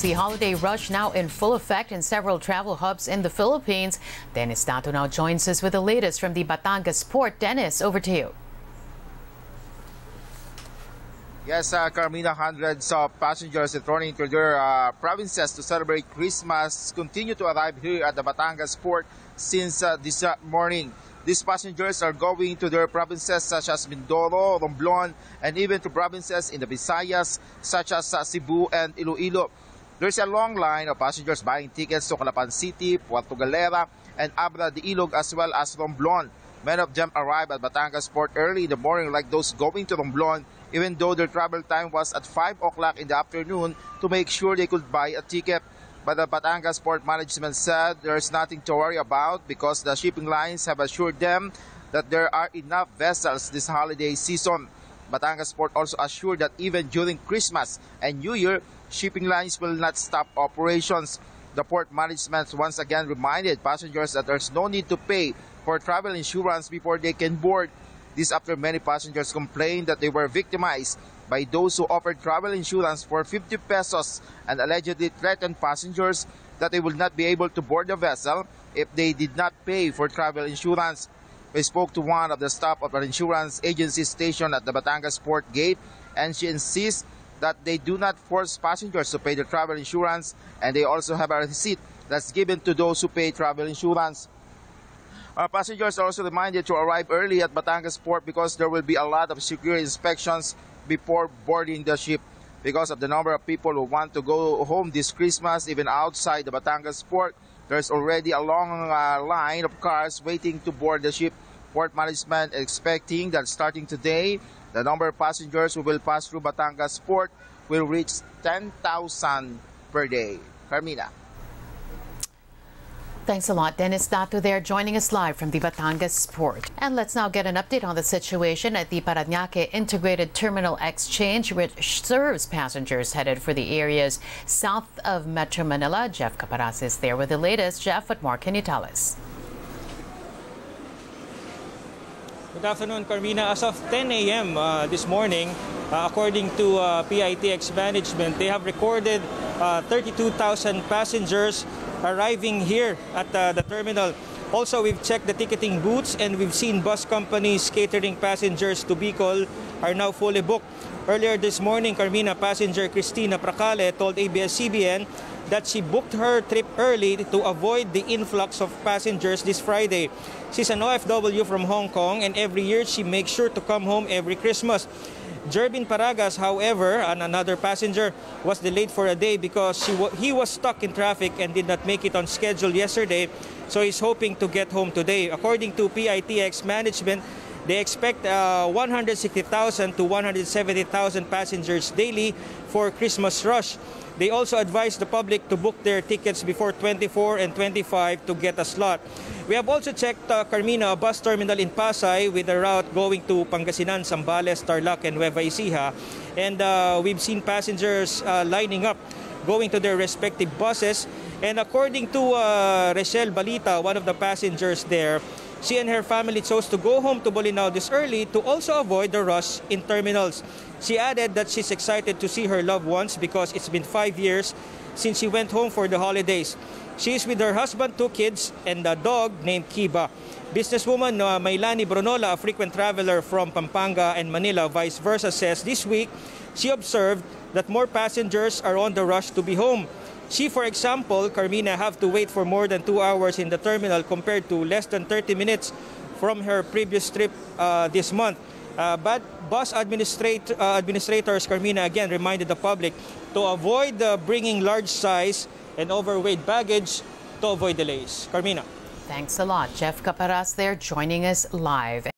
It's the holiday rush now in full effect in several travel hubs in the Philippines. Dennis Dato now joins us with the latest from the Batangas port. Dennis, over to you. Yes, Carmina, hundreds of passengers returning to their provinces to celebrate Christmas continue to arrive here at the Batangas port since this morning. These passengers are going to their provinces such as Mindoro, Romblon, and even to provinces in the Visayas such as Cebu and Iloilo. There's a long line of passengers buying tickets to Calapan City, Puerto Galera, and Abra de Ilog as well as Romblon. Many of them arrived at Batangas port early in the morning, like those going to Romblon, even though their travel time was at 5 o'clock in the afternoon to make sure they could buy a ticket. But the Batangas port management said there's nothing to worry about because the shipping lines have assured them that there are enough vessels this holiday season. Batangas port also assured that even during Christmas and New Year, shipping lines will not stop operations. The port management once again reminded passengers that there's no need to pay for travel insurance before they can board. This after many passengers complained that they were victimized by those who offered travel insurance for 50 pesos and allegedly threatened passengers that they would not be able to board the vessel if they did not pay for travel insurance. We spoke to one of the staff of an insurance agency stationed at the Batangas port gate, and she insists that they do not force passengers to pay the travel insurance, and they also have a receipt that's given to those who pay travel insurance. Passengers are also reminded to arrive early at Batangas port because there will be a lot of security inspections before boarding the ship. Because of the number of people who want to go home this Christmas, even outside the Batangas port, there's already a long line of cars waiting to board the ship. Port management expecting that starting today, the number of passengers who will pass through Batangas port will reach 10,000 per day. Carmina. Thanks a lot, Dennis Dato there joining us live from the Batangas port. And let's now get an update on the situation at the Parañaque Integrated Terminal Exchange, which serves passengers headed for the areas south of Metro Manila. Jeff Caparas is there with the latest. Jeff, what more can you tell us? Good afternoon, Carmina. As of 10 a.m. This morning, according to PITX management, they have recorded 32,000 passengers arriving here at the terminal. Also, we've checked the ticketing booths and we've seen bus companies catering passengers to Bicol are now fully booked. Earlier this morning, Carmina, passenger Cristina Pracale told ABS-CBN that she booked her trip early to avoid the influx of passengers this Friday. She's an OFW from Hong Kong, and every year she makes sure to come home every Christmas. Jervin Paragas, however, another passenger, was delayed for a day because he was stuck in traffic and did not make it on schedule yesterday, so he's hoping to get home today. According to PITX management, they expect 160,000 to 170,000 passengers daily for Christmas rush. They also advise the public to book their tickets before 24 and 25 to get a slot. We have also checked Carmina, a bus terminal in Pasay with a route going to Pangasinan, Zambales, Tarlac, and Nueva Ecija. And we've seen passengers lining up, going to their respective buses. And according to Rachel Balita, one of the passengers there, she and her family chose to go home to Bolinao this early to also avoid the rush in terminals. She added that she's excited to see her loved ones because it's been 5 years since she went home for the holidays. She is with her husband, 2 kids, and a dog named Kiba. Businesswoman Maylani Brunola, a frequent traveler from Pampanga and Manila, vice versa, says this week she observed that more passengers are on the rush to be home. She, for example, Carmina, have to wait for more than 2 hours in the terminal compared to less than 30 minutes from her previous trip this month. But bus administrators, Carmina, again reminded the public to avoid bringing large size and overweight baggage to avoid delays. Carmina. Thanks a lot. Jeff Caparas there joining us live.